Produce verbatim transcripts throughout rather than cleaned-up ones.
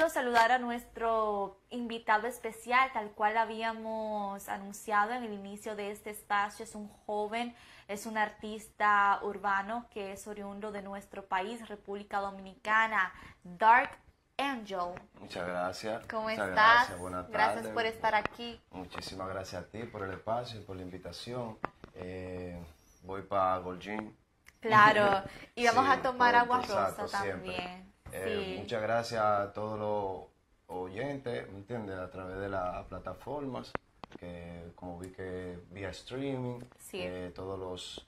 momento saludar a nuestro invitado especial, tal cual habíamos anunciado en el inicio de este espacio. Es un joven, es un artista urbano que es oriundo de nuestro país, República Dominicana, Dark Angel. Muchas gracias. ¿Cómo Muchas estás? Gracias, buenas Gracias tardes. por estar aquí. Muchísimas gracias a ti por el espacio y por la invitación. Eh, voy para Golgin. Claro, y vamos Sí, a tomar pronto, agua rosa exacto, también. siempre. Eh, Sí. Muchas gracias a todos los oyentes, ¿me entiendes? A través de las plataformas, que como vi que vía streaming, Sí. eh, todos los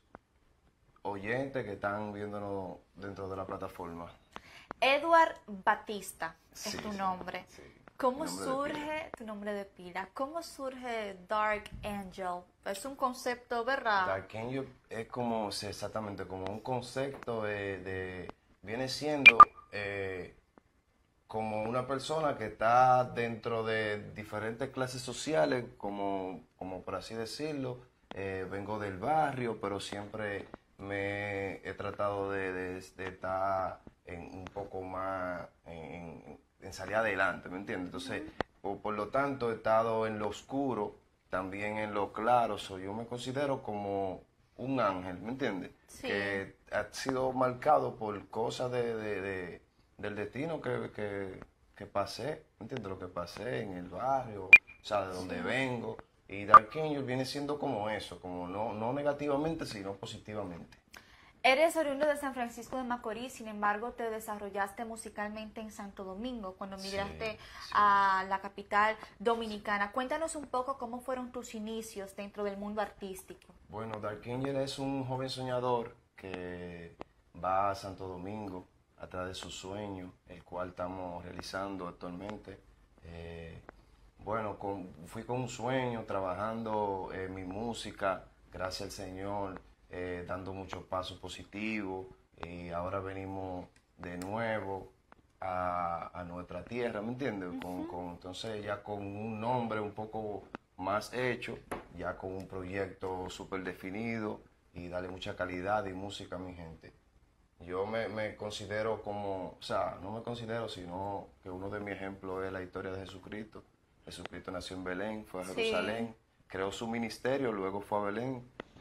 oyentes que están viéndonos dentro de la plataforma. Edward Batista Sí, es tu sí, nombre. sí. ¿Cómo Mi nombre de surge tu nombre de pila? ¿Cómo surge Dark Angel? Es un concepto, ¿verdad? Dark Angel es como, sí, exactamente, como un concepto de, de- viene siendo eh, como una persona que está dentro de diferentes clases sociales, como, como por así decirlo. Eh, vengo del barrio, pero siempre me he tratado de, de- de estar en un poco más, en, en salir adelante, ¿me entiendes? Entonces, por, por lo tanto, he estado en lo oscuro, también en lo claro. So, yo me considero como un ángel, ¿me entiendes? Sí. Que ha sido marcado por cosas de, de- de- del destino que, que, que pasé, ¿me entiendes? Lo que pasé en el barrio, o sea, de donde Sí. vengo. Y Dark Angel viene siendo como eso, como no, no negativamente, sino positivamente. Eres oriundo de San Francisco de Macorís, sin embargo, te desarrollaste musicalmente en Santo Domingo cuando Sí, migraste sí. a la capital dominicana. Cuéntanos un poco cómo fueron tus inicios dentro del mundo artístico. Bueno, Dark Angel es un joven soñador que va a Santo Domingo atrás de su sueño, el cual estamos realizando actualmente. Eh, bueno, con- fui con un sueño, trabajando eh, mi música, gracias al Señor, eh, dando muchos pasos positivos, y ahora venimos de nuevo a, a nuestra tierra, ¿me entiendes? Con, con- entonces ya con un nombre un poco más hecho, ya con un proyecto súper definido y darle mucha calidad y música a mi gente. Yo me, me considero como, o sea, no me considero, sino que uno de mis ejemplos es la historia de Jesucristo. Jesucristo nació en Belén, fue a Sí. Jerusalén, creó su ministerio, luego fue a Belén.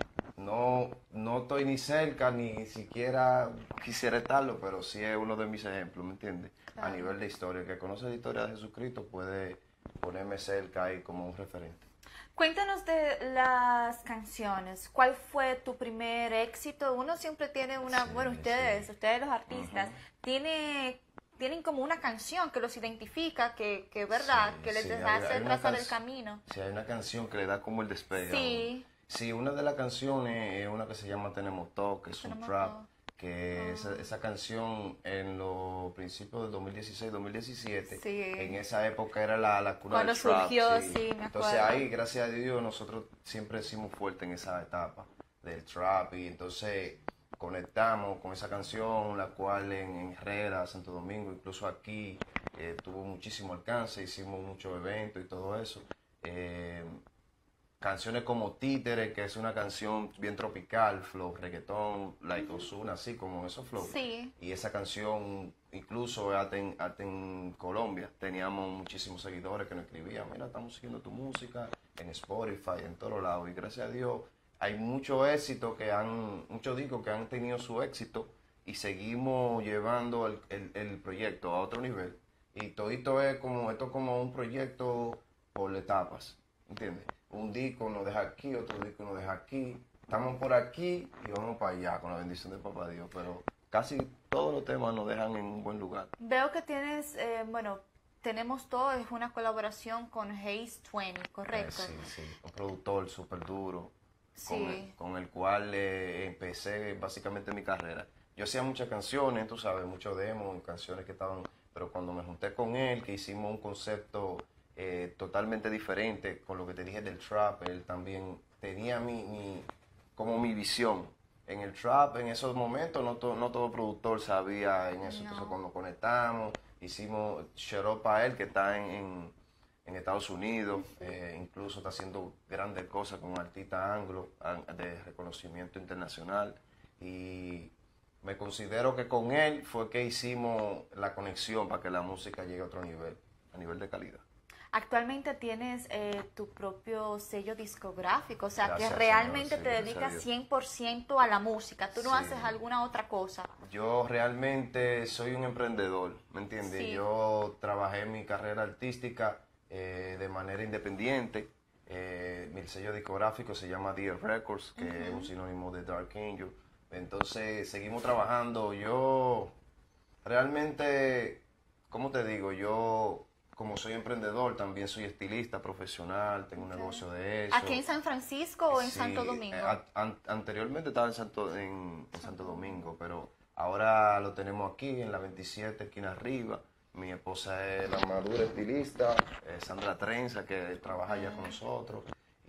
No, no estoy ni cerca, ni siquiera quisiera estarlo, pero sí es uno de mis ejemplos, ¿me entiendes? Claro. A nivel de historia. El que conoce la historia de Jesucristo puede ponerme cerca ahí como un referente. Cuéntanos de las canciones. ¿Cuál fue tu primer éxito? Uno siempre tiene una, Sí, bueno, ustedes, sí. ustedes los artistas, Ujú. tiene, tienen como una canción que los identifica, que, que verdad, Sí, que les sí, hace hay- hay una trazar el canc- camino. Sí, hay una canción que le da como el despegue a Sí. uno. Sí, una de las canciones es una que se llama Tenemos Todo, que es un Tenemos trap, Todo. que Ah. esa, esa canción en los principios del dos mil dieciséis, dos mil diecisiete, Sí. en esa época era la, la cuna Cuando del trap. surgió, sí, me Entonces acuerdo. ahí, gracias a Dios, nosotros siempre hicimos fuerte en esa etapa del trap, y entonces conectamos con esa canción, la cual en, en Herrera, Santo Domingo, incluso aquí, eh, tuvo muchísimo alcance, hicimos muchos eventos y todo eso. Eh, Canciones como Títere, que es una canción bien tropical, flow, reggaetón, like Ozuna, así como esos flow. Sí. Y esa canción, incluso hasta en, hasta en Colombia, teníamos muchísimos seguidores que nos escribían, mira, estamos siguiendo tu música en Spotify, en todos lados. Y gracias a Dios hay mucho éxito que han, muchos discos que han tenido su éxito, y seguimos llevando el, el, el proyecto a otro nivel. Y todito es como, esto es como un proyecto por etapas, ¿entiendes? Un disco nos deja aquí, otro disco nos deja aquí. Estamos por aquí y vamos para allá con la bendición de Papá Dios. Pero casi todos los temas nos dejan en un buen lugar. Veo que tienes, eh, bueno, tenemos todo, es una colaboración con Haze veinte, ¿correcto? Eh, sí, sí. Un productor súper duro, con, Sí. el, con el cual eh, empecé básicamente mi carrera. Yo hacía muchas canciones, tú sabes, muchos demos, canciones que estaban... Pero cuando me junté con él, que hicimos un concepto eh, totalmente diferente, con lo que te dije del trap, él también tenía mi, mi como mi visión. En el trap, en esos momentos, no, to, no todo productor sabía en eso. No. Entonces, cuando conectamos, hicimos shout out para él, que está en, en, en Estados Unidos, eh, incluso está haciendo grandes cosas con artistas anglo, an- de reconocimiento internacional. Y me considero que con él fue que hicimos la conexión para que la música llegue a otro nivel, a nivel de calidad. Actualmente tienes eh, tu propio sello discográfico, o sea, Gracias, que realmente Señor, sí, te gracias a dedicas Dios. cien por ciento a la música, tú no Sí. haces alguna otra cosa. Yo realmente soy un emprendedor, ¿me entiendes? Sí. Yo trabajé mi carrera artística eh, de manera independiente. Eh, mi sello discográfico se llama Dear Records, que uh-huh. es un sinónimo de Dark Angel. Entonces, seguimos trabajando. Yo realmente, ¿cómo te digo? Yo, como soy emprendedor, también soy estilista profesional, tengo un okay. negocio de eso. ¿Aquí en San Francisco o en sí, Santo Domingo? Eh, an anteriormente estaba en Santo, en, en Santo Domingo, pero ahora lo tenemos aquí en la veintisiete, esquina arriba. Mi esposa es la madura estilista, eh, Sandra Trenza, que trabaja allá con nosotros.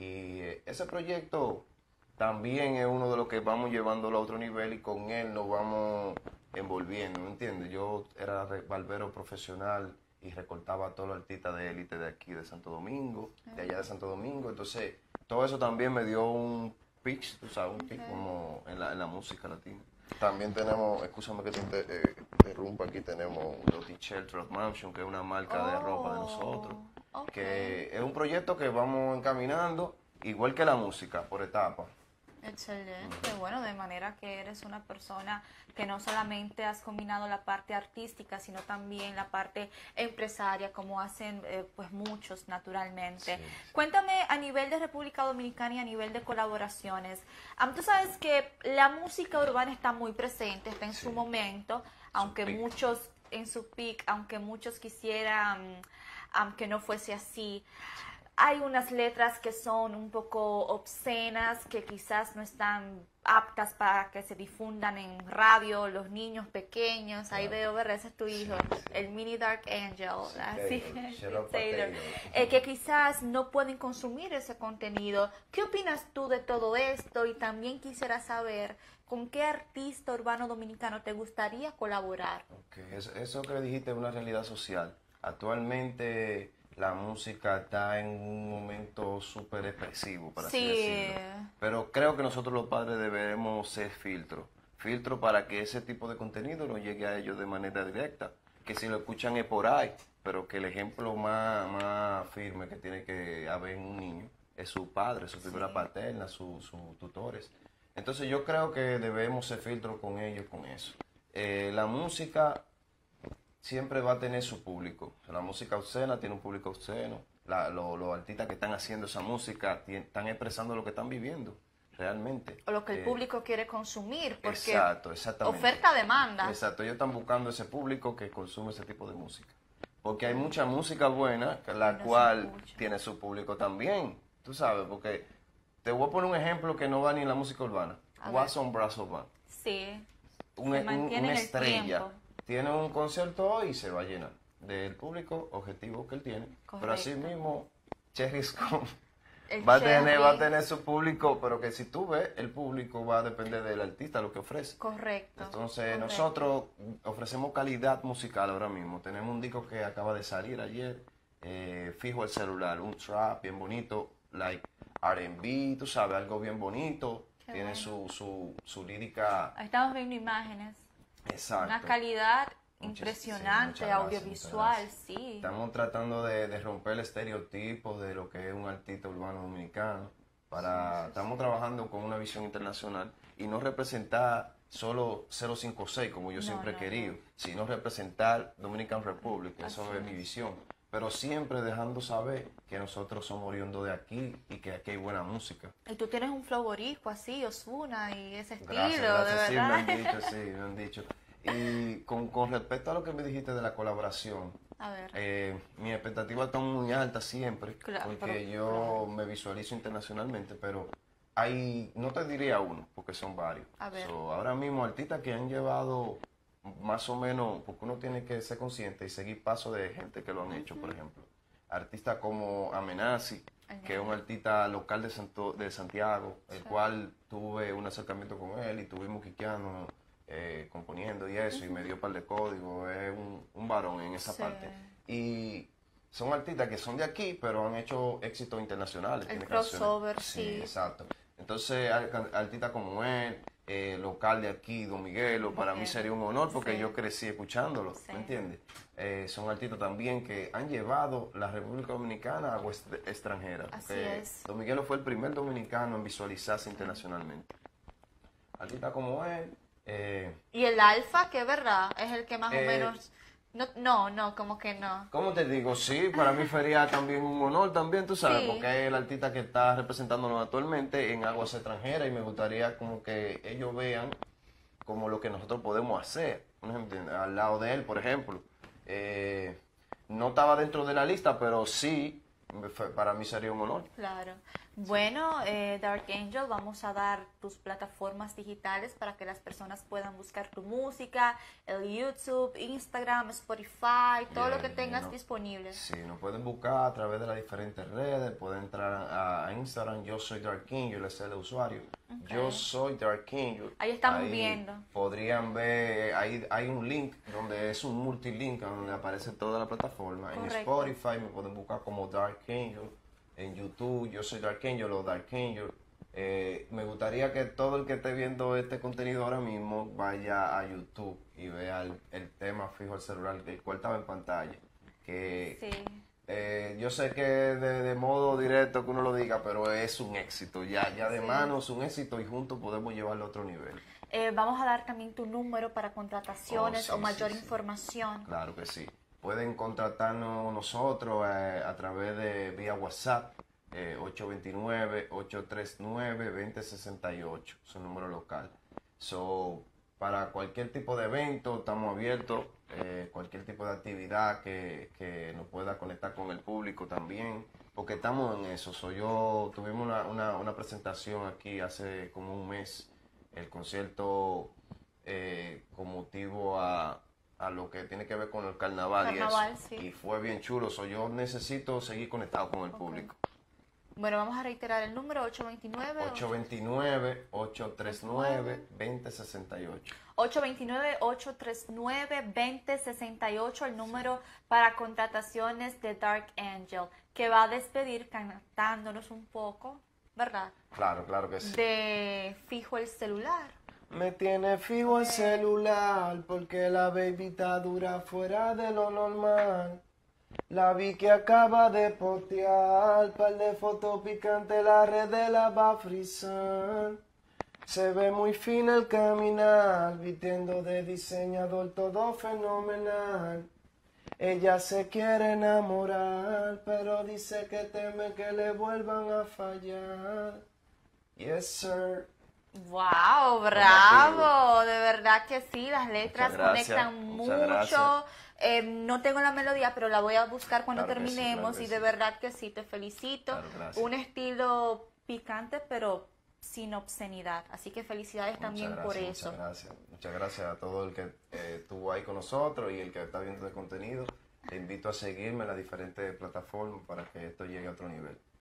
Y eh, ese proyecto también es uno de los que vamos llevándolo a otro nivel y con él nos vamos envolviendo, ¿me entiendes? Yo era barbero profesional y recortaba a todos los artistas de élite de aquí, de Santo Domingo, de allá de Santo Domingo. Entonces, todo eso también me dio un pitch, tú sabes, un okay. pitch como en la, en la música latina. También tenemos, escúchame que te inter, eh, interrumpa, aquí tenemos Lottie Shelter Mansion, que es una marca oh, de ropa de nosotros, okay. que es un proyecto que vamos encaminando, igual que la música, por etapas. Excelente, bueno, de manera que eres una persona que no solamente has combinado la parte artística, sino también la parte empresaria, como hacen eh, pues muchos naturalmente. Sí, sí. Cuéntame a nivel de República Dominicana y a nivel de colaboraciones. Um, tú sabes que la música urbana está muy presente, está en sí. su momento, aunque su muchos, en su peak, aunque muchos quisieran um, que no fuese así. Hay unas letras que son un poco obscenas, que quizás no están aptas para que se difundan en radio, los niños pequeños. Ahí veo, ¿verdad? Ese es tu hijo, sí, sí. el mini Dark Angel, sí, así, Taylor, Taylor. Eh, que quizás no pueden consumir ese contenido. ¿Qué opinas tú de todo esto? Y también quisiera saber con qué artista urbano dominicano te gustaría colaborar. Okay. Eso, eso que dijiste es una realidad social. Actualmente la música está en un momento súper expresivo, para sí. así decirlo. Pero creo que nosotros los padres debemos ser filtros. Filtro para que ese tipo de contenido no llegue a ellos de manera directa. Que si lo escuchan es por ahí, pero que el ejemplo más, más firme que tiene que haber en un niño es su padre, su figura sí. paterna, sus su tutores. Entonces yo creo que debemos ser filtros con ellos, con eso. Eh, la música siempre va a tener su público. La música obscena tiene un público obsceno. La, lo, los artistas que están haciendo esa música tienen, están expresando lo que están viviendo, realmente. O lo que el eh, público quiere consumir, porque exacto, exactamente. oferta-demanda. Exacto, ellos están buscando ese público que consume ese tipo de música. Porque hay mucha música buena, la no cual tiene su público también, tú sabes, porque te voy a poner un ejemplo que no va ni en la música urbana. Watson Brass Band. Sí, un, un, una estrella. Tiene un concierto hoy y se va a llenar del público objetivo que él tiene. Correcto. Pero así mismo, Cherry Scone va a, tener, va a tener su público, pero que si tú ves, el público va a depender del artista, lo que ofrece. Correcto. Entonces, correcto. nosotros ofrecemos calidad musical ahora mismo. Tenemos un disco que acaba de salir ayer, eh, fijo el celular, un trap bien bonito, like R and B, tú sabes, algo bien bonito. Qué tiene bueno. su, su, su lírica. Ahí estamos viendo imágenes. Exacto. Una calidad impresionante, sí, audiovisual, gracias. Sí. Estamos tratando de, de romper el estereotipo de lo que es un artista urbano dominicano. Para, sí, sí, estamos sí. trabajando con una visión internacional y no representar solo cero cinco seis como yo no, siempre no, he querido, no. sino representar Dominican Republic, eso Así es mi visión. Pero siempre dejando saber que nosotros somos oriundos de aquí y que aquí hay buena música. Y tú tienes un flow boricua así, Ozuna y ese estilo, gracias, gracias. de verdad. Sí, me han dicho, sí, me han dicho. Y con, con respecto a lo que me dijiste de la colaboración, a ver. Eh, mis expectativas están muy altas siempre, claro, porque pero, yo claro. me visualizo internacionalmente, pero hay, no te diría uno, porque son varios. A ver. So, ahora mismo artistas que han llevado más o menos, porque uno tiene que ser consciente y seguir pasos de gente que lo han uh-huh. hecho, por ejemplo. Artistas como Amenazi, uh-huh. que es un artista local de, Santo, de Santiago, el sí. cual tuve un acercamiento con él y tuvimos quiqueando, eh, componiendo y eso, uh-huh. y me dio un par de códigos, es un, un varón en esa sí. parte. Y son artistas que son de aquí, pero han hecho éxitos internacionales. El crossover, sí. sí. exacto. Entonces, artistas como él, eh, local de aquí, Don Miguelo, para mí sería un honor porque Sí. yo crecí escuchándolo, Sí. ¿me entiendes? Eh, son artistas también que han llevado la República Dominicana a aguas extranjeras. Así porque es. Don Miguelo fue el primer dominicano en visualizarse internacionalmente. Artistas como él, eh, Y el alfa, que es verdad, es el que más o Eh, menos... No, no, no, como que no. ¿cómo te digo? Sí, para mí sería también un honor también, tú sabes, Sí. porque es el artista que está representándonos actualmente en aguas extranjeras y me gustaría como que ellos vean como lo que nosotros podemos hacer. ¿No se entiende? Al lado de él, por ejemplo. Eh, no estaba dentro de la lista, pero sí, fue- para mí sería un honor. Claro. Bueno, eh, Dark Angel, vamos a dar tus plataformas digitales para que las personas puedan buscar tu música, el YouTube, Instagram, Spotify, todo lo que Bien, tengas no. disponible. Sí, nos pueden buscar a través de las diferentes redes, pueden entrar a, a Instagram, yo soy Dark Angel, ese es el usuario. Ok. Yo soy Dark Angel. Ahí estamos viendo. Podrían ver, ahí hay un link donde es un multilink donde aparece toda la plataforma. En Correcto. Spotify me pueden buscar como Dark Angel, en YouTube yo soy Dark Angel o Dark Angel. Eh, me gustaría que todo el que esté viendo este contenido ahora mismo vaya a YouTube y vea el, el tema fijo al celular, el cual estaba en pantalla. Que Sí. eh, yo sé que de, de modo directo que uno lo diga, pero es un éxito. Ya, ya de Sí. manos un éxito y juntos podemos llevarlo a otro nivel. Eh, vamos a dar también tu número para contrataciones Oh, sí, o mayor sí, sí. información. Claro que sí. Pueden contratarnos nosotros eh, a través de vía WhatsApp, eh, ocho dos nueve, ocho tres nueve, dos cero seis ocho, es un número local. So, para cualquier tipo de evento estamos abiertos, eh, cualquier tipo de actividad que, que nos pueda conectar con el público también, porque estamos en eso. So, yo tuvimos una, una, una presentación aquí hace como un mes, el concierto eh, con motivo a, a lo que tiene que ver con el carnaval, Carnaval, y eso. sí. Y fue bien chulo. So, yo necesito seguir conectado con el Ok. público. Bueno, vamos a reiterar el número ocho dos nueve. ocho dos nueve, ocho tres nueve, dos cero seis ocho. ocho dos nueve, ocho tres nueve, dos cero seis ocho, el número para contrataciones de Dark Angel, que va a despedir cantándonos un poco, ¿verdad? Claro, claro que sí. De Fijo el celular. Me tiene fijo el celular porque la baby está dura fuera de lo normal. La vi que acaba de postear, par de fotos picantes, la red de la va a frizar. Se ve muy fina el caminar, vistiendo de diseñador, todo fenomenal. Ella se quiere enamorar, pero dice que teme que le vuelvan a fallar. Yes, sir. ¡Wow! ¡Bravo! De verdad que sí, las letras Muchas gracias, conectan muchas mucho. gracias. Eh, no tengo la melodía, pero la voy a buscar cuando Claro que sí, terminemos claro que y de sí. verdad que sí, te felicito. Claro, gracias. Un estilo picante, pero sin obscenidad. Así que felicidades Muchas también gracias, por muchas eso. gracias. Muchas gracias a todo el que eh, estuvo ahí con nosotros y el que está viendo el contenido. Te invito a seguirme en las diferentes plataformas para que esto llegue a otro nivel.